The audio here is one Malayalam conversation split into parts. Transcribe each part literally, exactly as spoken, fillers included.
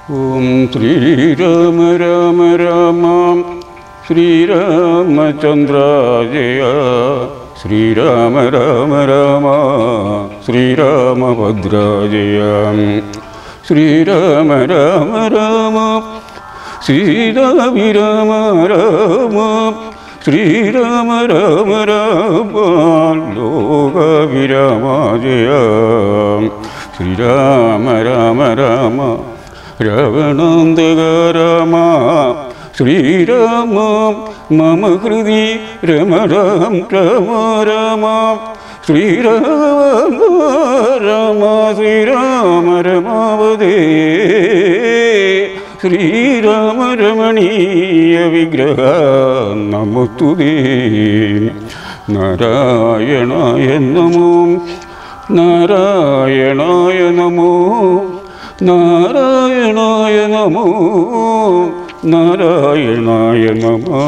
ഓം ശ്രീരാമ രാമ രാമ ശ്രീരാമചന്ദ്രാജയ ശ്രീരാമ രാമ രാമ ശ്രീരാമഭദ്രാജയ ശ്രീരാമ രാമ രാമ സീതാഭിരാമ രാമ ശ്രീരാമ രാമ രാമ ലോകാഭിരാമജയ ശ്രീരാമ രാമ രാമ രാവണാന്തക രാമ ശ്രീരാമ മമ ഹൃദി രമരാം രാമ രാമ ശ്രീരാമ രാമ ശ്രീരാമ രമാവതേ ശ്രീരാമ രമണീയ വിഗ്രഹ നമോസ്തുതേ നാരായണായ നമോ നാരായണായ നമോ നാരായണായ നമോ നാരായണായ നമോ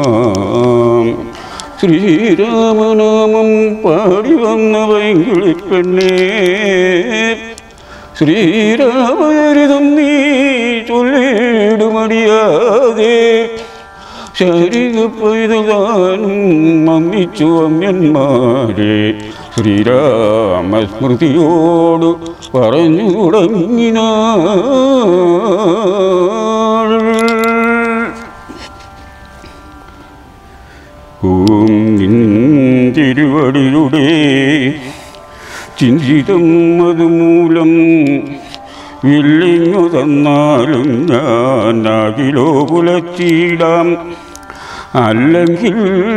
ശ്രീരാമനാമം പാടി വന്ന വൈകിളിപ്പെണ്ണേ ശ്രീരാമചരിതം നീ ചൊല്ലിടുമടിയാതെ ശരീര പൈതലാനും മമ്മിച്ചു അമ്യന്മാരെ ശ്രീരാമസ്മൃതിയോട് പറഞ്ഞു തുടങ്ങിനാൾ. ഓം നിൻ തിരുവടിയുടെ ചിന്തിതം അതുമൂലം വില്ലിങ്ങു തന്നാലും ഞാൻ അകിലോ കുലച്ചിടാം, അല്ലെങ്കിൽ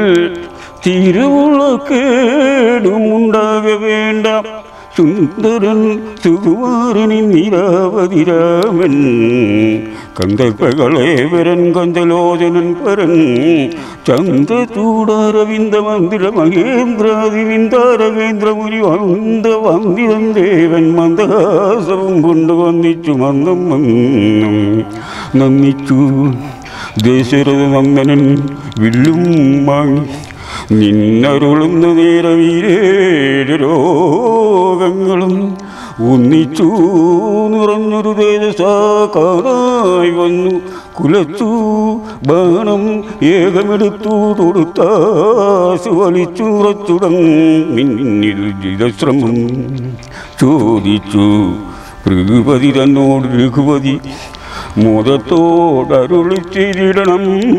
തിരുവുളക്കേടുമുണ്ടാക വേണ്ട. സുന്ദരൻ സുകുമാരനി നിരാവതി രാമൻ കന്ദർപ്പകളേവരൻ കന്തലോചനൻ പരൻ ചന്ദ്രചൂടാരവിന്ദ മന്ദിര മഹേന്ദ്രാതിവിന്ദാരകേന്ദ്രമുരി വന്ദ വന്ദിതൻ ദേവൻ മന്ദഹാസവും കൊണ്ട് വന്നിച്ചു മന്ദം മന്ദം നന്ദിച്ചു. ദശരഥ നന്ദനൻ വില്ലും വാങ്ങി നിന്നരുളുന്ന നേരവീരേഴ് രോഗങ്ങളും ഒന്നിച്ചു നിറഞ്ഞൊരു തേജസാകാരായി വന്നു കുലച്ചു. ബാണം ഏകമെടുത്തു തൊടുത്താശു വലിച്ചു ഉറച്ചുടങ്ങിന്നിൽ ജിതശ്രമം ചോദിച്ചു. ഭൃഗുപതി തന്നോട് രഘുപതി മോദത്തോടരുളി ചെയ്തിടണം,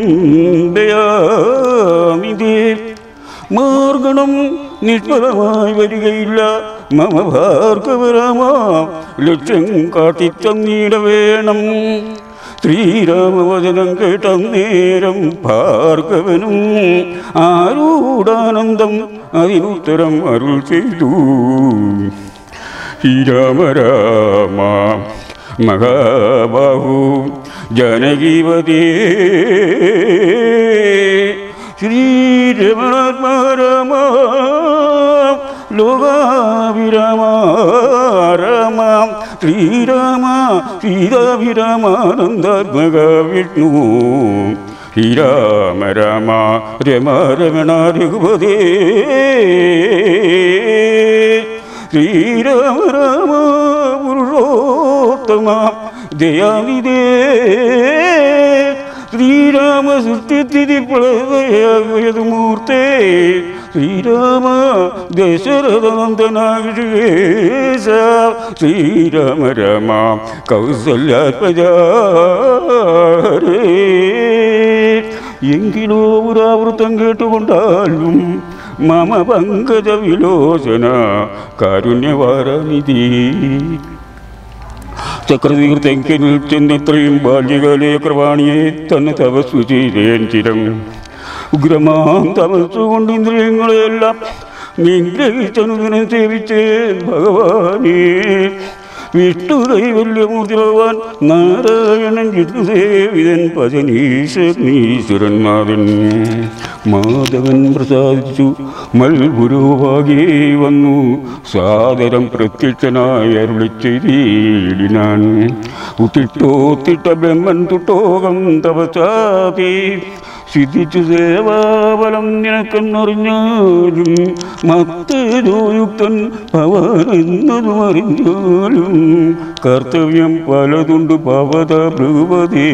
ദയാനിധേ മാർഗണം നിഷ്ഫലമായി വരികയില്ല. മമ ഭാർഗവരാമ ലക്ഷ്യം കാട്ടിത്തന്നീട വേണം. ശ്രീരാമവചനം കേട്ട നേരം ഭാർഗവനും ആരൂഢാനന്ദം അതിനുത്തരം അരുൾ ചെയ്തു. ശ്രീരാമ രാമ മഹാബാഹു ജനകീവതേ ശ്രീരമണാത്മാ രാമ ലോകാഭിരാമ രാമ ശ്രീരാമ സീതാഭിരാമാനന്ദാത്മക വിഷ്ണു ശ്രീരാമ രാമ രമ രമണ രഘുപതേ ശ്രീരാമ രാമ പുരുഷോത്തമ ദയാനിധേ ശ്രീരാമ സൃഷ്ടിസ്ഥിതി പ്രളയതു മൂർത്തേ ശ്രീരാമ ദശരഥനന്ദനാഗേശ ശ്രീരാമ രാമ കൗസല്യാത്മജാരേ. എങ്കിലോ പുരാവൃത്തം കേട്ടുകൊണ്ടാലും മമ പങ്കജ വിലോചന കാരുണ്യവാരാനിധി ചക്രതീർത്ഥെങ്കിൽ ചെന്നെത്രയും ബാല്യകാലേ കൃപാണിയെ തന്നെ തപസ്സു ചെയ്തേൻ ചിരം. ഉഗ്രമാം തപസ്സുകൊണ്ട് ഇന്ദ്രിയങ്ങളെല്ലാം നിഗ്രഹിച്ചനുദിനം സേവിച്ചേൻ ഭഗവാനേ. വിഷ്ണു കൈവല്യമൂർത്തി ഭഗവാൻ നാരായണൻ ജിതുസേവിതൻ പജനീശ്വരനീശ്വരൻ നാഥൻ മാധവൻ പ്രസാദിച്ചു മൽഗുരുവാകേ വന്നു സാദരം പ്രത്യക്ഷനായി അരുളി ചെയ്തിടിനാൻ. ഉത്തിട്ടോത്തിട്ട ബ്രഹ്മൻ തുട്ടോകം തപസാതി സിദ്ധിച്ചു സേവാബലം നിനക്കെന്നറിഞ്ഞാലും മത്തേതോ യുക്തൻ പവനെന്നതും അറിഞ്ഞാലും കർത്തവ്യം പലതുണ്ട് പവത ഭ്രുവതേ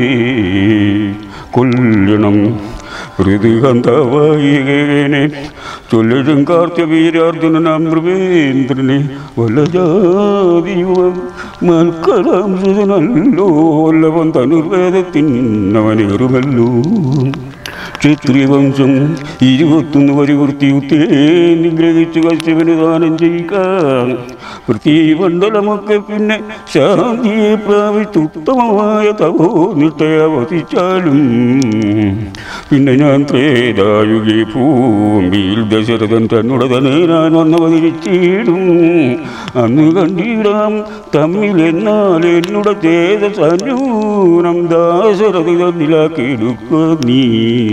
കൊല്ലണം ഹൃദയന്തവായികേനെ ചൊല്ലഴും കാർത്തവീരാർജുനനാം നൃപേന്ദ്രനെ വല്ലജാതിയുവൻ മൽക്കലാംസുതനല്ലോ വല്ലവൻ തനുർവേദത്തിനവനേറുമല്ലോ ക്ഷത്രിയവംശം ഇരുപത്തൊന്ന് പരിവൃത്തിയുത്തേ നിഗ്രഹിച്ചു കശ്യപന് ദാനം ചെയ്യിക്കാൻ പൃഥ്വിമണ്ഡലമൊക്കെ പിന്നെ ശാന്തിയെ പ്രാപിച്ചുത്തമമായ തപോ നിഷ്ഠയവസിച്ചാലും പിന്നെ ഞാൻ ത്രേതായുഗേ ഭൂമിയിൽ ദശരഥൻ തന്നുടെ തന്നെ ഞാൻ വന്നവതരിച്ചിടും അന്ന് കണ്ടിടാം തമ്മിൽ എന്നാൽ എന്നുടെ തേജസന്യൂനം ദാശരഥ തന്നിലാക്കിയെടുക്കുക നീ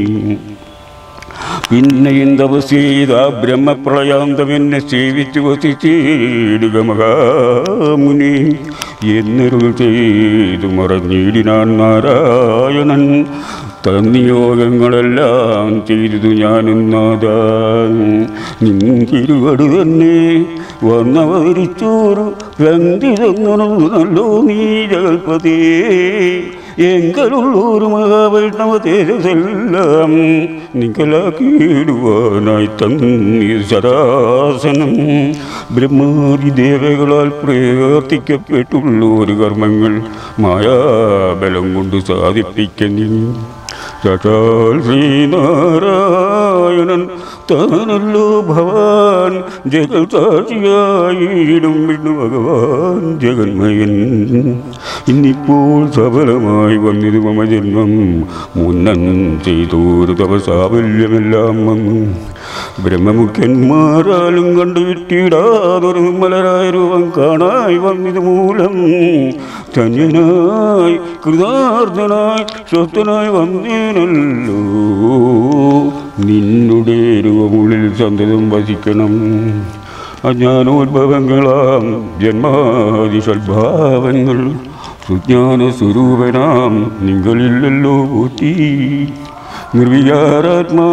പിന്നെയും തപസ്സീത ബ്രഹ്മപ്രളയാന്തം എന്നെ സേവിച്ചു വസിച്ചിടുക മഹാമുനി എന്നരുൾ ചെയ്തു മറഞ്ഞിടിനാൻ നാരായണൻ തന്നിയോഗങ്ങളെല്ലാം ചെയ്തു ഞാനെന്നാതാ നിൻകിരുവട് തന്നെ വന്നവതരിച്ചോരു രംഗിതങ്ങനല്ലോ നീ ജഗൽപതേ എങ്കലുള്ളൊരു മഹാവൈഷ്ണവ തേജസ്സെല്ലാം നിങ്കലാക്കിയിടുവാനായി തന്നീ ശരാസനം ബ്രഹ്മാദി ദേവകളാൽ പ്രവർത്തിക്കപ്പെട്ടുള്ള ഒരു കർമ്മങ്ങൾ മായാബലം കൊണ്ട് സാധിപ്പിക്കുന്നു സാക്ഷാൽ ശ്രീനാരായണൻ താനല്ലോ ഭവാൻ ജഗൽ സാക്ഷിയായിടും വിഷ്ണു ഭഗവാൻ ജഗന്മയൻ ഇന്നിപ്പോൾ സഫലമായി വന്നിത് മമ ജന്മം മുന്നൻ ചെയ്തോരു തപസാഫല്യമെല്ലാം വന്നു ബ്രഹ്മമുഖ്യന്മാരാലും കണ്ടുകിട്ടിയിടാതൊരു മലരായ രൂപം കാണായി വന്നിത് മൂലം ധന്യനായി കൃതാർത്ഥനായി സ്വസ്ഥനായി വന്നേനല്ലോ നിന്നുടെ രൂപമുള്ളിൽ സന്തതം വസിക്കണം അജ്ഞാനോദ്ഭവങ്ങളാം ജന്മാദി സദ്ഭാവങ്ങൾ സുജ്ഞാന സ്വരൂപനാം നിങ്ങളില്ലല്ലോ പോറ്റി നിർവികാരാത്മാ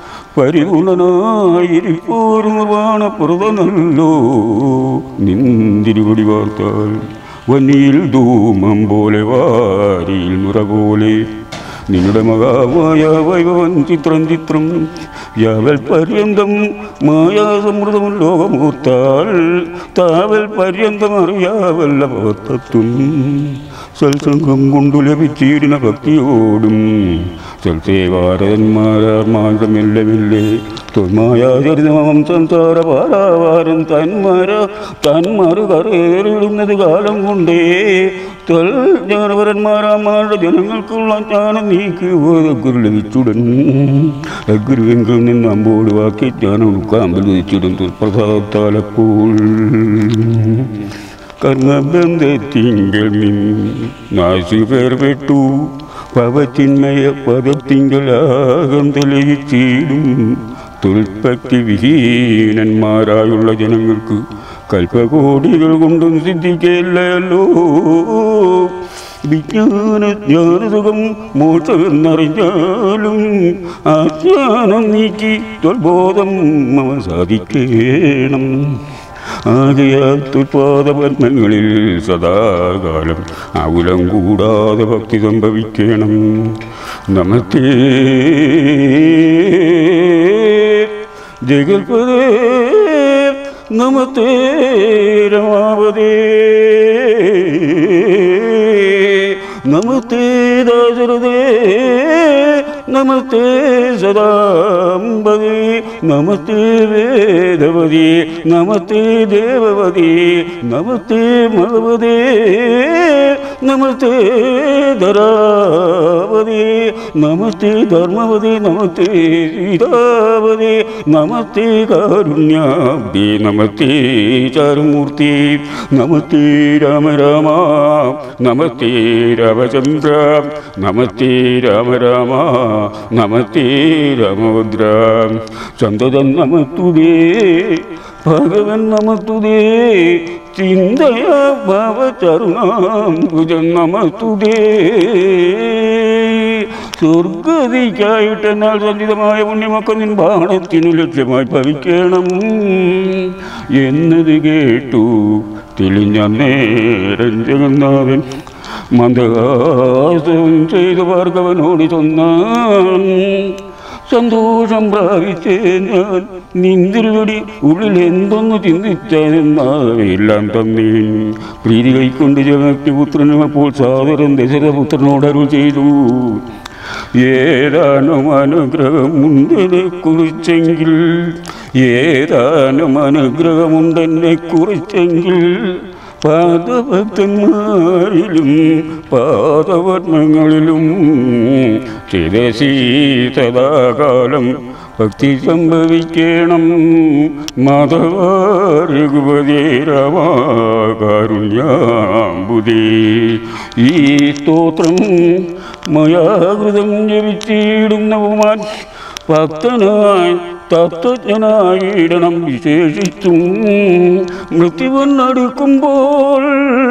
പരിപൂർണനായിരിപ്പോരും നിർവാണപ്രദനല്ലോ നിന്തിരുപടി വാർത്താൽ വന്നിയിൽ ധൂമം പോലെ വാരിയിൽ നുറ പോലെ നിന്നുടെ മഹാമായ വൈഭവൻ ചിത്രം ചിത്രം യാവൽ പര്യന്തം മായാസമൃതം ലോകമൂർത്താൽ താവൽ പര്യന്തം അറിയാവല്ല ഭവത്തത്വം സത്സംഗം കൊണ്ടു ലഭിച്ചിരുന്ന ഭക്തിയോടും സൽസേവാരന്മാരാർ മാർഗമില്ലമില്ലേ തൊന്മായാചരിതമം സംസാര പാരാവാരം തന്മാര തന്മാര് കറേറിടുന്നത് കാലം കൊണ്ടേ തൊൽ ജ്ഞാനപരന്മാരാമാരുടെ ജനങ്ങൾക്കുള്ള ജ്ഞാനം നീക്കി ഗുരു ലഭിച്ചുടൻ ഗുരുവെങ്കിൽ നിന്ന് അമ്പോട് വാക്കി ജ്ഞാനം ഉൾക്കാമ്പിൽ ലഭിച്ചിടും ദുർപ്രസാദത്താലപ്പോൾ കർമ്മബന്ധത്തിങ്കൽ നാശി പേർ പെട്ടു പവചിന്മയ പദത്തിങ്കലാകം തെളിയിച്ചിടും തുൽപ്പക്തി വിഹീനന്മാരായുള്ള ജനങ്ങൾക്ക് കൽപ്പകോടികൾ കൊണ്ടും സിദ്ധിക്കല്ലോ വിജ്ഞാന ജ്ഞാനസുഖം മോക്ഷമെന്നറിഞ്ഞാലും ആജ്ഞാനം നീക്കി ത്വൽബോധം മമ സാധിക്കണം ആകയാൽ തുൽപാദപത്മങ്ങളിൽ സദാകാലം ആകുലം കൂടാതെ ഭക്തി സംഭവിക്കണം നമസ്തേ ജഗൽപദേ നമസ്തേ രമാവതേ നമസ്തേ ദാശരഥേ നമസ്തേ സദാംബദേ നമസ്തേ വേദവതേ നമസ്തേ ദേവവതേ നമസ്തേ മഹവതേ നമസ്തേ ധരാവതേ നമസ്തേ ധർമ്മവതേ നമസ്തേ സീതാവതേ നമസ്തേ കാരുണ്യാബ്ദേ നമസ്തേ ചാരുമൂർത്തി നമസ്തേ രാമ രാമ നമസ്തേ രാമചന്ദ്ര നമസ്തേ രാമ രാമ നമസ്തേ രാമഭദ്ര സന്തതം നമസ്തുതേ ഭഗവൻ നമസ്തുതേ ചിന്തയാ ഭവചരുണാംബുജം നമസ്തുതേ സ്വർഗതിക്കായിട്ട് എന്നാൽ സഞ്ചിതമായ പുണ്യമൊക്കെ നിൻ ബാണത്തിനു ലക്ഷ്യമായി ഭവിക്കണം എന്നത് കേട്ടു തെളിഞ്ഞ നേരം ജഗന്നാഥൻ മന്ദഹാസം ചെയ്തു ഭാർഗവനോട് ചൊന്നാൻ സന്തോഷം പ്രാപിച്ചേ ഞാൻ നിന്തിരുവടി ഉള്ളിൽ എന്തൊന്നു ചിന്തിച്ചെന്നാവെല്ലാം തന്നെ പ്രീതി കൈക്കൊണ്ട് ജഗത്തിപുത്രനും അപ്പോൾ സാദരം ദശരഥപുത്രനോട് അരുൾ ചെയ്തു. ഏതാനും അനുഗ്രഹമുണ്ടെന്നെ കുറിച്ചെങ്കിൽ ഏതാനും അനുഗ്രഹമുണ്ടെന്നെ കുറിച്ചെങ്കിൽ പാദഭക്തന്മാരിലും പാദപത്മങ്ങളിലും ചിരസി സദാകാലം ഭക്തി സംഭവിക്കണം. മാധവരഘുപതേ രാമകാരുണ്യാംബുദേ. ഈ സ്തോത്രം മയാകൃതം ജപിച്ചിടുന്നവുമാൻ ഭക്തനായി തത്വജ്ഞനായിടണം. വിശേഷിച്ചും മൃത്യുവന്നടുക്കുമ്പോൾ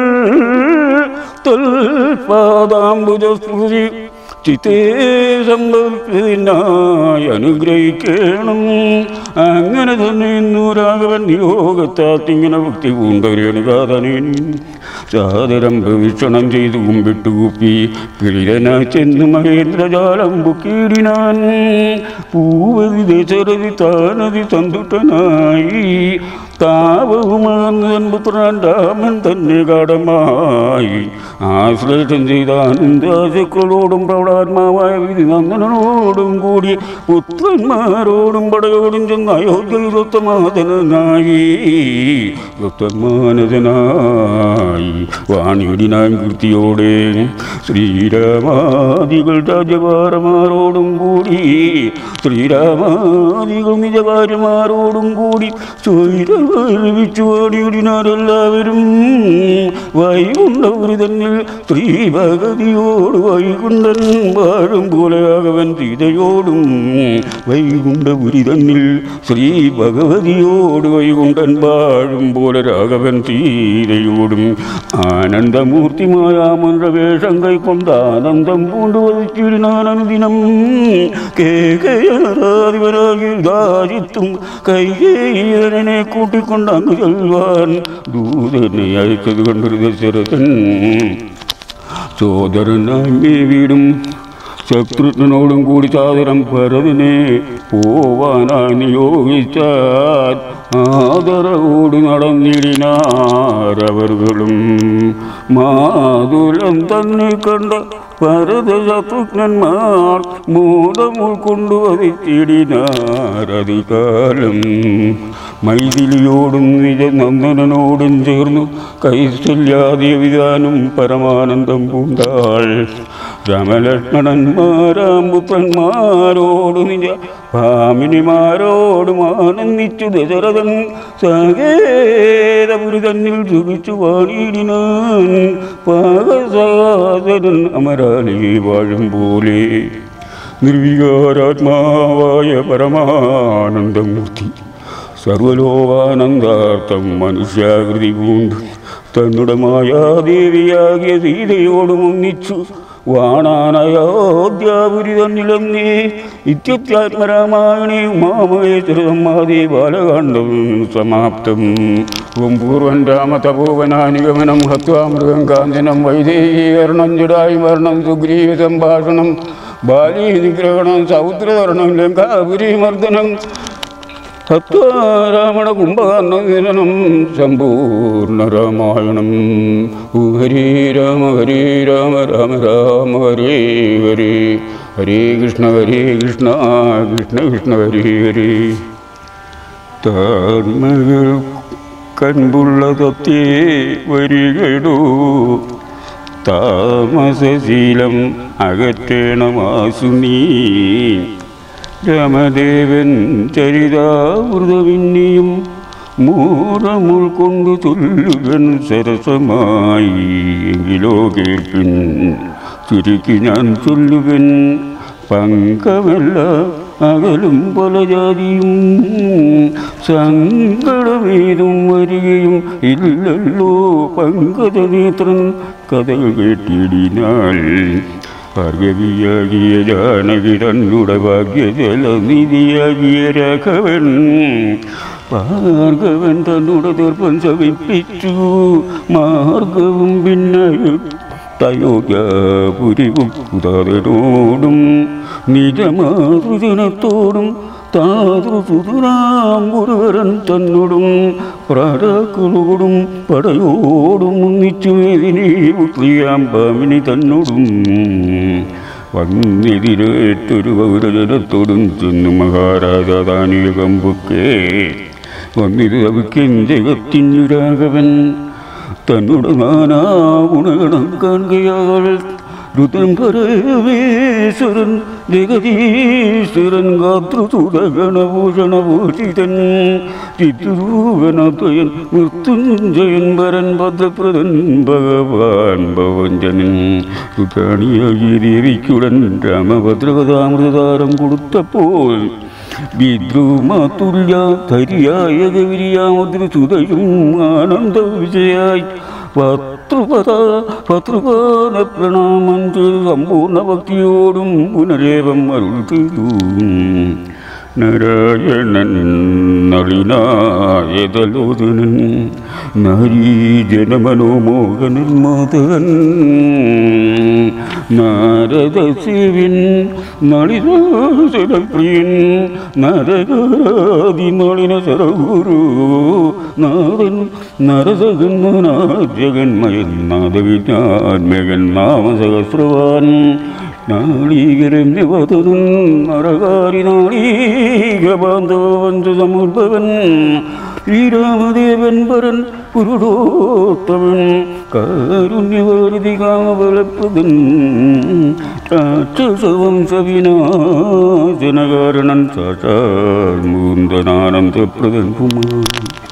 തൽപാദാംബുജസ്മൃതി ചിത്തേ സംഭവിച്ചതിനായി അനുഗ്രഹിക്കണം. അങ്ങനെ തന്നെ ഇന്നു രാഘവൻ നിയോഗത്താത്തിങ്ങനെ ഭക്തി പൂണ്ടൊരേണുകാതനേൻ സാദരം ഭവിഷണം ചെയ്തു കുമ്പിട്ടുകൂപ്പി കിളിരനായി ചെന്ന് മഹേന്ദ്രജാലം ബുക്കീടിനാൻ. പൂവതി ദശരഥി താനതി സന്തുഷ്ടനായി താപവുമാകുന്ന പുത്രൻ രാമൻ തന്നെ ഗാഠമായി ആശ്ലേഷം ചെയ്ത ആനന്ദാശക്കളോടും പ്രൗഢാത്മാവായ വിധി നന്ദനോടും കൂടി പുത്രന്മാരോടും പടയോടും ചെന്ന് അയോധ്യയുത്തമാതനായി ഉത്തമാനതനായി വാണിയുടിനാൻ കീർത്തിയോടെ ശ്രീരാമാദികൾ രാജഭാരമാരോടും കൂടി ശ്രീരാമാദികൾ നിജഭാര്യമാരോടും കൂടി സ്വൈരവിച്ചു വാണിയുടിനാരെല്ലാവരും വൈകുണ്ഠപുരി തന്നിൽ സ്ത്രീ ഭഗതിയോട് വൈകുണ്ഠൻ വാഴും പോലെ രാഘവൻ സീതയോടും വൈകുണ്ഠപുരി തന്നിൽ ശ്രീ ഭഗവതിയോട് വൈകുണ്ഠൻ വാഴും പോലെ രാഘവൻ സീതയോടും ആനന്ദമൂർത്തിമായ മന്ത്രവേഷം കൈക്കൊണ്ട് ആനന്ദം പൂണ്ടു വധിച്ചിരുന്നാനനുദിനം കേകയാരാധിപനാകി ദാരിത്തും കൈകേയനെ കൂട്ടിക്കൊണ്ട് അങ്ങ് ചെല്ലുവാൻ ദൂതനെ അയച്ചത് കണ്ടൊരു ദശരഥൻ സോദരനായി വീടും ശത്രുഘ്നോടും കൂടി സാദരം ഭരതനെ പോവാനായി നിയോഗിച്ചാൽ ആദരവോട് നടന്നിടിനാരവர்களுം മാതുലം തന്നെ കണ്ട ഭരത ശത്രുഘ്നന്മാർ മൂടം ഉൾക്കൊണ്ടു വധിച്ചിടിനാരധികാലം. മൈഥിലിയോടും നിജനന്ദനോടും ചേർന്നു കൈസല്യാദിയ വിധാനം പരമാനന്ദം പൂണ്ടാൾ. രാമലക്ഷ്മണന്മാരാം പുത്രന്മാരോടു നിജ ഭാമിനിമാരോടും ആനന്ദിച്ചു ദശരഥൻ സകേതപുരി തന്നിൽ സുഖിച്ചു വാണിയിടിനാൻ. പാകസാദരൻ അമരാലി വാഴും പോലെ നിർവികാരാത്മാവായ പരമാനന്ദമൂർത്തി സർവലോകാനന്ദാർത്ഥം മനുഷ്യാകൃതി പൂണ്ട് തന്നുടെ മായാദേവിയാകിയ സീതയോടും ഒന്നിച്ചു വാണാനയോധ്യാപുരി തന്നിലെന്നേ ഇത്യുത്യാത്മരാമായണേ ഉമാമഹേശ്വരസംവാദേ ബാലകാണ്ഡം സമാപ്തം. ഓം പൂർവൻ രാമതപോവനാനിഗമനം ഹത്വാ മൃഗം കാഞ്ചനം വൈദേഹീകരണം ജടായി മരണം സുഗ്രീവ സംഭാഷണം ബാലീ നിഗ്രഹണം സൗദ്രതരണം ലങ്കാപുരീമർദ്ദനം ഹത്വാരാമണ കുംഭകർണനം സമ്പൂർണ്ണ രാമായണം. ഹരേ രാമ ഹരേ രാമ രാമ രാമ ഹരേ ഹരേ ഹരേ കൃഷ്ണ ഹരേ കൃഷ്ണ കൃഷ്ണ കൃഷ്ണ ഹരേ ഹരേ. താഴ്മകൾ കൺപുള്ള തത്തേ വരികടോ താമസശീലം അകറ്റണമാസു നീ. രാമദേവൻ ചരിതാവൃതമിന്നിയും മൂറമുൾക്കൊണ്ടു ചൊല്ലുവൻ സരസമായി. എങ്കിലോ കേൾപ്പിൻ ചുരുക്കി ഞാൻ ചൊല്ലുവൻ പങ്കമല്ല അകലും പല ജാതിയും സങ്കടമേതും വരികയും ഇല്ലല്ലോ പങ്കജനേത്രൻ കഥകൾ കേട്ടിടിനാൽ. ഭാർഗവിയാകിയ ജാനകി തന്നുടെ ഭാഗ്യജലനിധിയാകിയ രാഘവൻ ഭാർഗവൻ തന്നുടെ ദർപ്പം ശവിപ്പിച്ചു മാർഗവും പിന്നയും തയോഗ്യപുരിപുതാതനോടും നിജമാതൃജനത്തോടും താതൃസുതരാം ഗുരുവരൻ തന്നോടും പ്രാരാക്കളോടും പടയോടും ഒന്നിച്ചു വേദിനി പുത്രിയാം പാമിനി തന്നോടും വന്നെതിരേറ്റൊരു പൗരജനത്തോടും ചെന്നു മഹാരാജാ താനീകം പൊക്കെ വന്നിത് അവിക്കൻ ജഗത്തിനു രാഘവൻ തന്നോട് നാനാ ഗുണഗണം കാണുകയാൾ രുദ്രൻ പരമേശ്വരൻ ജഗദീശ്വരൻ ഗാതൃസുതഗണഭൂഷണഭൂഷിതൻ ചിത്രൂപനത്വയൻ മൃത്യുഞ്ജയൻ വരൻ ഭദ്രപ്രദൻ ഭഗവാൻ ഭവഞ്ജനൻ രുദ്രാണിയാകിയ ദേവിക്കുടൻ രാമഭദ്രകഥാമൃതാരം കൊടുത്തപ്പോൾ വിദ്രുമാതുല്യ ധരിയായ ഗൗരിയാമദ്രസുതയും ആനന്ദ വിജയായി പത്രുപദ പത്രുപാദ പ്രണാമം ചെയ്ത് സമ്പൂർണ്ണ ഭക്തിയോടും പുനരേവം അരുൾ ചെയ്തു. നാരായണൻ നളിനായതലോചനൻ നാരീജനമനോമോഹനൻ മാധവൻ നാരദസേവ്യൻ നളിനാസനപ്രിയൻ നരകാദി നളിന സരഗുരു നാഥൻ നരസഗന്മനാജഗന്മയൻ നാദവിജ്ഞാത്മകൻ നാമസഹസ്രവാൻ നാളീകരമ്യവതൻ നരകാരി നാളീകബാന്ധവന്തു സമുദ്ഭവൻ ശ്രീരാമദേവൻ പരൻ പുരുഷോത്തമൻ കാരുണ്യവാരിധി കാമബലപ്രദൻ രാക്ഷസവംശവിനാശനകാരണൻ സാക്ഷാൽ മുകുന്ദനാനന്ദപ്രദൻ കുമാർ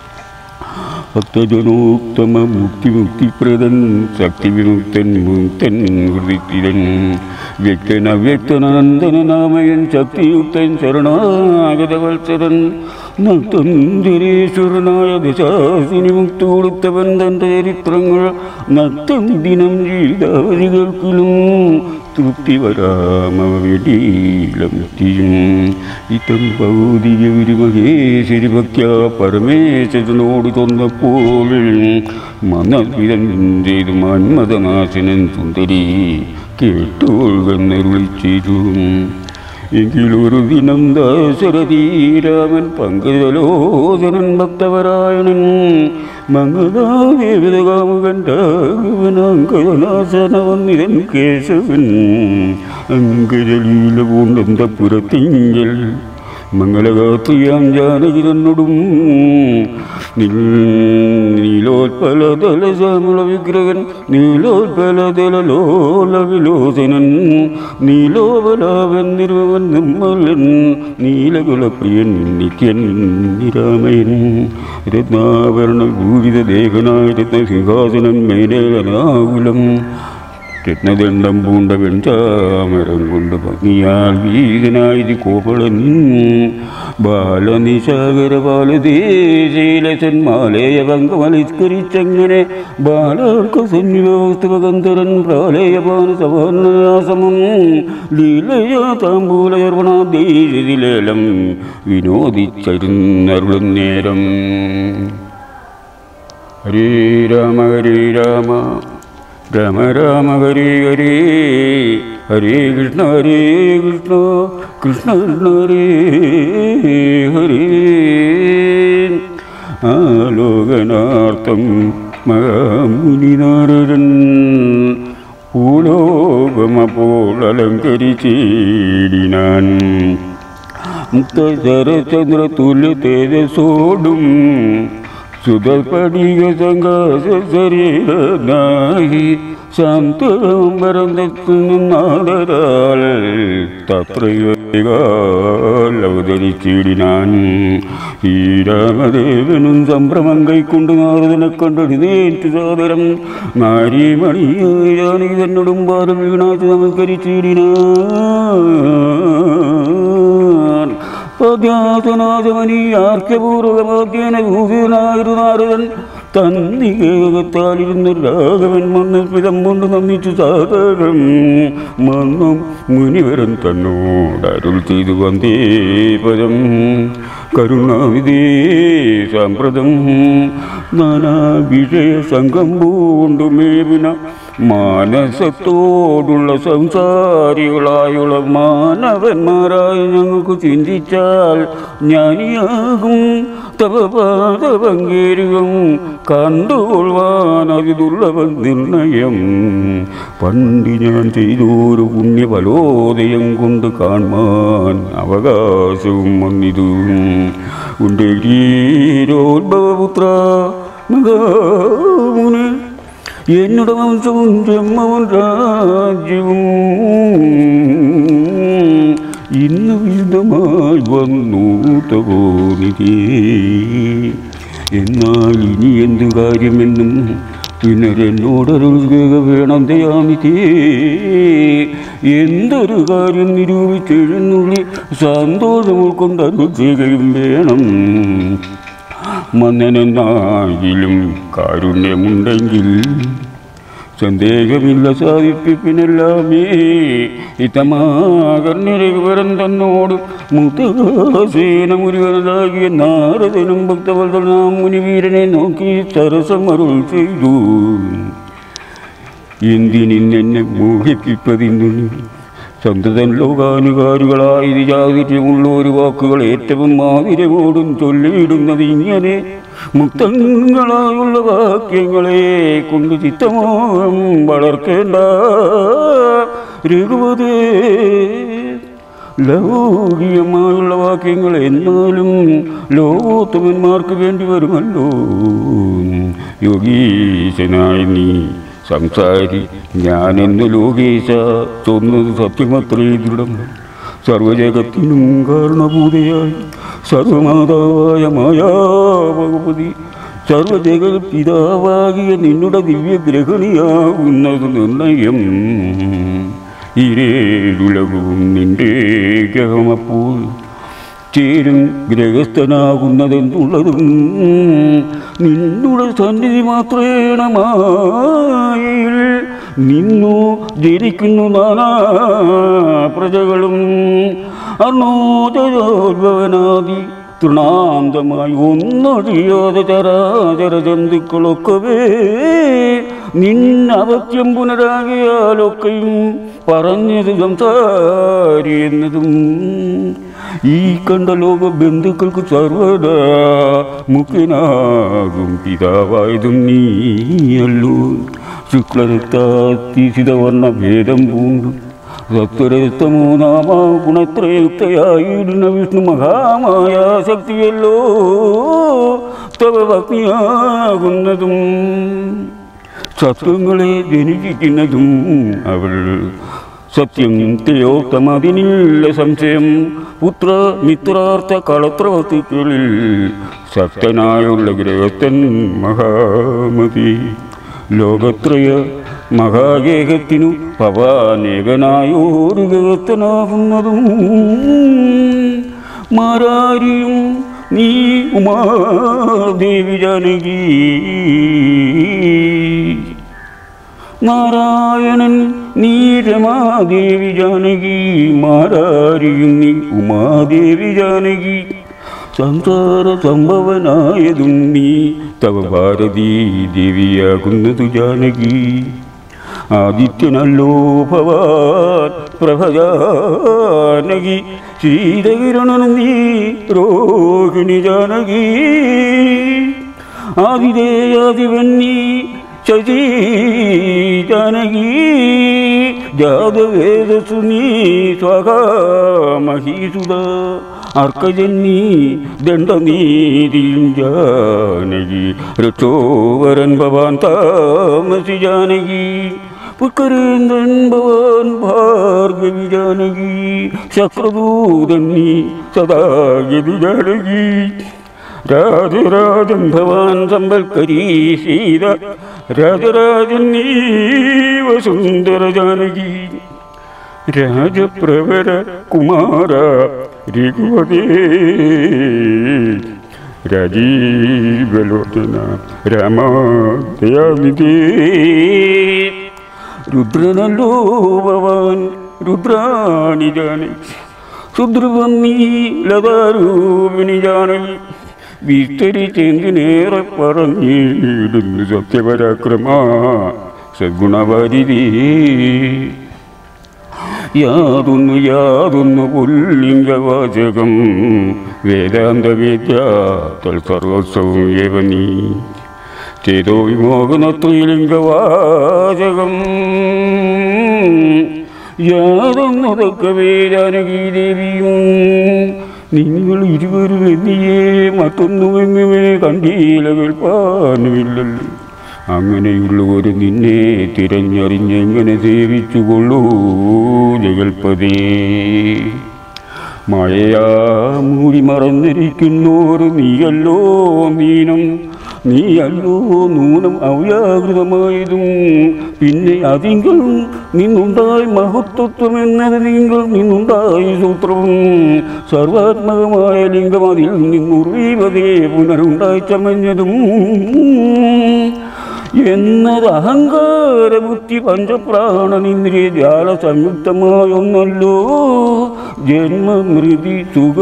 ഭക്തജനോത്തമ മുക്തിമുക്തിപ്രദൻ ശക്തിവിമുക്തൻ മുക്തൻ ഹൃദിസ്ഥിതൻ വ്യക്തൻ അവ്യക്തനന്ദനനാമയൻ ശക്തിയുക്തൻ ശരണാഗതവത്സരൻ നക്തന്തിരേശ്വരനായ ദശാസിനി മുക്തി കൊടുത്തവൻ തൻ്റെ ചരിത്രങ്ങൾ നക്തം ദിനം ജീവിതാവധികൾക്കിലും തൃപ്തി വരാമവീലമുക്തിയും ഇത്തം ഭൗതിക വിരുമഹേശ്വരി ഭക്യ പരമേശ്വരനോട് തൊന്നപ്പോൾ മനവിധം ചെയ്തു മന്മഥനാശനൻ സുന്ദരി കേട്ടോൾകന്നരുളി ചെയ്തു. എങ്കിലൊരു ദിനം ദശരഥീരാമൻ പങ്കജലോചനൻ ഭക്തപരായണൻ മംഗളാദേവതകാമുകൻ രാഘവനാങ്കനാശനവന്നിതൻ കേശവൻ അങ്കജലീല പൂണ്ടന്തപുരത്തിങ്കൽ മംഗളഗാത്രിയാം ജാനകി തന്നോടും നീലോത്പലതല ശ്യാമള വിഗ്രഹൻ നീലോത്പലതല ലോല വിലോചനൻ നീലോപലാവൻ നിർവൻ നിർമ്മലൻ നീലകുലപ്രിയൻ നിത്യൻ നിരാമയൻ രത്നാഭരണ ഭൂരിത ദേഹനായ രത്നസിംഹാസനൻ മേനേലനാകുലം രത്നദണ്ഡം പൂണ്ട വെൺചാമരം കൊണ്ട് ഭംഗിയാൽ വീരനായി കോപളൻ ബാലനിശാകര ബാലദേശീലസൻ മാലേയ പങ്കമലിസ്കരിച്ചങ്ങനെ ബാലാർക്ക സന്നിവസ്തുവകന്ധരൻ പ്രാലേയപാന സവർണയാസമം ലീലയാ താമ്പൂലയർവണാദേശിലേലം വിനോദിച്ചരുന്നരുളും നേരം. ഹരേ രാമ ഹരേ രാമ രാമ രാമ ഹരേ ഹരേ ഹരേ കൃഷ്ണ ഹരേ കൃഷ്ണ കൃഷ്ണ കൃഷ്ണ ഹരേ ഹരേ. ആലോകനാർത്ഥം മഹാമുനി നാരദൻ ഭൂലോകമപ്പോൾ അലങ്കരിച്ചിടിനാൻ മുക്തശരചന്ദ്ര തുല്യ തേജസ്സോടും സുതൽപടിക സംഘാസരീരനായി ശാന്തരംബരം നാദരാൽ തത്രയവതരിച്ചിടിനാൻ. ശ്രീരാമദേവനും സംഭ്രമം കൈക്കൊണ്ട് നാരദനെ കണ്ടടിനേറ്റു സാദരം നാരീമണിയാനി തന്നോടും പാദം വീണാച്ച് നമസ്കരിച്ചിടിനാൻ. പദ്യാസനാഥമനീയാർക്കപൂർവകമാധ്യേന ഭൂതനായൊരു നാരദൻ തന്നികത്താലിരുന്ന രാഘവൻ മന്നസ്മിതം കൊണ്ട് നന്ദിച്ചു സാദരം മന്നം മുനിവരൻ തന്നോടരുൾ ചെയ്തു വന്ദേ പദം കരുണാവിധേ സാമ്പ്രതം നാനാ വിഷയ സംഘം പൂണ്ടുമേവിന മാനസത്തോടുള്ള സംസാരികളായുള്ള മാനവന്മാരായി ഞങ്ങൾക്ക് ചിന്തിച്ചാൽ ജ്ഞാനിയാകും തവപാദപങ്കേരുകം കണ്ടുകൊള്ളുവാൻ അതിദുർലഭം നിർണയം പണ്ട് ഞാൻ ചെയ്തൊരു പുണ്യഫലോദയം കൊണ്ട് കാണുവാൻ അവകാശവും വന്നിതു ഉണ്ടേരോത്ഭവപുത്ര മഹാമുനി എന്നുടെ വംശവും ജന്മവും രാജ്യവും ഇന്ന് വിധമായി വന്നു തോന്നിതേ എന്നാൽ ഇനി എന്തു കാര്യമെന്നും പിന്നരെന്നോടൊരു വേണം ദയാനിതേ എന്തൊരു കാര്യം നിരൂപിച്ചെഴുന്നുള്ളി സന്തോഷം ഉൾക്കൊണ്ട് അരുൾ ചെയ്യുകയും വേണം മന്നനെന്നാകിലും കാരുണ്യമുണ്ടെങ്കിൽ സന്ദേഹമില്ല സാധിപ്പിപ്പിനെല്ലാമേ ഇത്തമാകർണ്യരഘുവരൻ തന്നോട് മുത്തസേന മുരുകനാകിയ നാരദനും ഭക്തവത്സലനാം മുനിവീരനെ നോക്കി സരസമരുൾ ചെയ്തു എന്തിനെന്നെ മോഹിപ്പിപ്പതിന്നു സന്തതൻ ലോകാനുകാരികളായി ജാതിര്യമുള്ള ഒരു വാക്കുകൾ ഏറ്റവും മാതിരമോടും ചൊല്ലിയിടുന്നത് ഇങ്ങനെ മുക്തങ്ങളായുള്ള വാക്യങ്ങളെ കൊണ്ട് ചിത്തമോഹം വളർക്കേണ്ട രഘുപതേ ലൗകികമായുള്ള വാക്യങ്ങൾ എന്നാലും ലോകോത്തമന്മാർക്ക് വേണ്ടി വരുമല്ലോ യോഗീശനായി നീ സംസാരി ഞാനെന്ന് ലോകേശ ചൊന്നത് സത്യമത്രേ ദൃഢം സർവജഗത്തിനും കാരണഭൂതയായി സർവമാതാവായ മായാഭഗവതി സർവജഗത് പിതാവാകിയ നിന്നുടെ ദിവ്യഗ്രഹണിയാകുന്നത് നിർണയം ഇരേഴുലകവും നിന്റെ ഗ്രഹമപ്പോൾ ചേരും ഗ്രഹസ്ഥനാകുന്നതെന്നുള്ളതും നിന്നുടെ സന്നിധി മാത്രേണ മായയിൽ നിന്നു ജനിക്കുന്നു നാനാ പ്രജകളും അർണോദയോദ്ഭവനാദി തൃണാന്തമായി ഒന്നൊഴിയാതെ ചരാചര ജന്തുക്കളൊക്കവേ നിന്നവത്യം പുനരാകിയാലൊക്കെയും പറഞ്ഞത് സംസാരി എന്നതും ഈ കണ്ട ലോക ബന്ധുക്കൾക്ക് സർവദാ മുഖ്യനാകും പിതാവായതും നീയല്ലോ ശുക്ലരക്താതിസിതവർണ്ണ ഭേദം പൂണ്ടു സത്വരക്തമോ നാമ ഗുണത്രയുക്തയായിരുന്ന വിഷ്ണു മഹാമായ ശക്തിയല്ലോ തവ ഭക്തിയാകുന്നതും സത്വങ്ങളെ ജനിപ്പിക്കുന്നതും അവൾ സത്യം തയോക്തമതിനില്ല സംശയം പുത്ര മിത്രാർത്ഥ കളത്ര വസ്തുക്കളിൽ സത്യനായുള്ള ഗ്രഹസ്ഥൻ മഹാമതി ലോകത്രയ മഹാഗേഹത്തിനു പവാനേകനായോരു ഗേഹസ്ഥനാകുന്നതും മാരാരിയും നീ ഉമാദേവി ജാനകി നാരായണൻ നീ രമാദേവി ജാനകി മാരാരിയും നീ ഉമാദേവി ജാനകി സംസാര സംഭവനായതും നീ തവ ഭാരതീ ദേവിയാകുന്നതു ജാനകി ആദിത്യനല്ലോ ഭവാൻ പ്രഭജാനകി ശീതകിരണനും നീ രോഹിണി ജാനകി ആദിദേയാദിവൻ നീ ശശി ജാനകി ജാതവേദസു നീ സ്വകാമഹീസുത അർക്കജന്നി ദണ്ഡനീതിയും ജാനകി രക്ഷോവരൻ ഭവാൻ താമസി ജാനകി പുഷ്കരേന്ദ്രൻ ഭവാൻ ഭാർഗവി ജാനകി ശക്രദൂതൻ നീ സദാഗതി ജാനകി രാജരാജൻ ഭവാൻ സമ്പൽക്കരീ സീത രാജരാജൻ നീ വസുന്ധര ജാനകി രാജപ്രവര കുമാര രഘുപതേ രാജീവലോചന രാമ ദയാനിധേ. രുദ്രനല്ലോ ഭവാൻ രുദ്രാണി ജാനകി ശുദ്രവന്നീ ലതാരൂപിണി ജാനകി വിസ്തരിച്ചെന്തിനേറെ പറഞ്ഞിടുന്നു സത്യപരാക്രമ സദ്ഗുണവാരിധി. യാതൊന്നു യാതൊന്നു പുല്ലിംഗവാചകം വേദാന്തവേദ്യ തൽസർവസ്വവും ഏവ നീ ചേതോ വിമോഹനത്വലിംഗവാചകം. യാതൊന്നതൊക്കെ ജാനകീ ദേവിയും നിങ്ങൾ ഇരുവരും എന്നിയേ മറ്റൊന്നുമെങ്ങുമേ കണ്ടീല കേൾപ്പാനുമില്ലല്ലോ. അങ്ങനെയുള്ളവർ നിന്നെ തിരഞ്ഞറിഞ്ഞെങ്ങനെ സേവിച്ചുകൊള്ളൂ ജഗൽപതേ. മഴയാ മൂടി മറന്നിരിക്കുന്നോർ നീയല്ലോ മീനം, നീയല്ലോ നൂനം അവ്യാകൃതമായതും. പിന്നെ അതിങ്കൾ നിന്നുണ്ടായി മഹത്വത്വമെന്നത് നിങ്ങൾ നിന്നുണ്ടായ സൂത്രവും സർവാത്മകമായ ലിംഗം അതിൽ നിന്നുറീവതേ പുനരുണ്ടായി ചമഞ്ഞതും എന്നത് അഹങ്കാരബുദ്ധി പഞ്ചപ്രാണനിന്ദ്രിയ ജാല സംയുക്തമായൊന്നല്ലോ. ജന്മമൃതി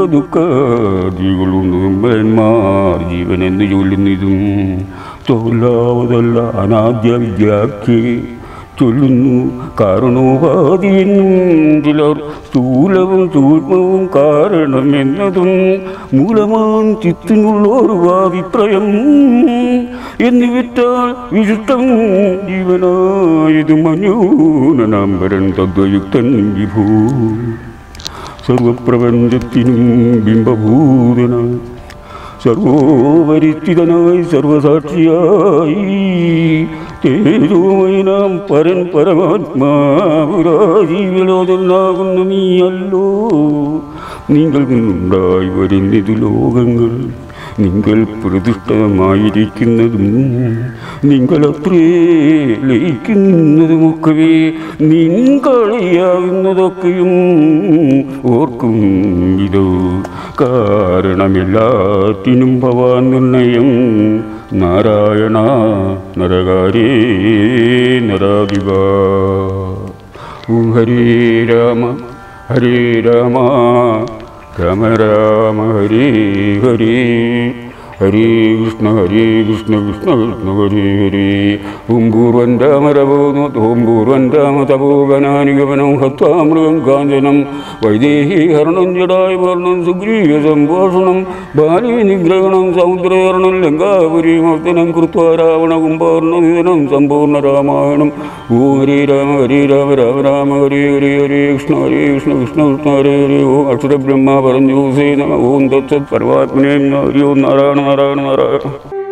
സുഖദുഃഖാദികളുണ്ടാർ ജീവനെന്ന് ചൊല്ലുന്നതും തൊല്ലാവതല്ല അനാദ്യ വിദ്യാഖ്യേ ചൊല്ലുന്നു. കാരണോപാധിയെന്നും ചിലർ സ്ഥൂലവും സൂക്ഷ്മവും കാരണമെന്നതും മൂലമാൻ ചിത്തിനുള്ളൊരു വാദിത്രയം എന്നിവിറ്റാൽ വിശുദ്ധം ജീവനായതും അന്യൂനനാംബരൻ തദ്വയുക്തൻ വിഭൂ. സർവപ്രപഞ്ചത്തിനും ബിംബഭൂതനായി സർവോപരിസ്ഥിതനായി സർവസാക്ഷിയായി തേജോമയനാം പരൻ പരമാത്മാവുരാജീവലോചനാകുന്ന നീയല്ലോ. നിങ്ങൾ നിന്നുണ്ടായി വരുന്നത് ലോകങ്ങൾ നിങ്ങൾ പ്രതിഷ്ഠമായിരിക്കുന്നതും നിങ്ങളത്രേ ലയിക്കുന്നതുമൊക്കവേ നിങ്ങളെയാകുന്നതൊക്കെയും ഓർക്കും. ഇതോ കാരണമെല്ലാത്തിനും ഭവാൻ നിർണയം. നാരായണ നരകാരേ നരാധിപ. ഓം ഹരേ രാമ ഹരേ രാമ രാമ രാമ ഹരേ ഹരേ ഹരേ കൃഷ്ണ ഹരേ കൃഷ്ണ കൃഷ്ണ കൃഷ്ണ ഹരേ ഹരേ. ഓം പൂർവൻ രാമരവോന്നു ഓം പൂർവൻ രാമ തപോവനാനിഗമനം ഹത്വാമൃഗം കാഞ്ചനം വൈദേഹി ഹരണം ജടായ വർണ്ണം സുഗ്രീവ സംഭാഷണം ബാലീ നിഗ്രഹണം സമുദ്രഹരണം ലങ്കാപുരീമർദ്ദനം കൃത്വാ രാവണ കുംഭകർണനിധനം സമ്പൂർണ്ണ രാമായണം. ഓം ഹരേ രാമ ഹരേ രാമ രാമ രാമ ഹരേ ഹരേ ഹരേ കൃഷ്ണ ഹരേ കൃഷ്ണ കൃഷ്ണ കൃഷ്ണ ഹരേ ഹരേ. ഓം അക്ഷരബ്രഹ്മ പരഞ്ജോസേ നമ. ഓം തത്സത് പരമാത്മനേ നമ. ഹരി ഓം നാരായണ നാരായണ നാരായണ.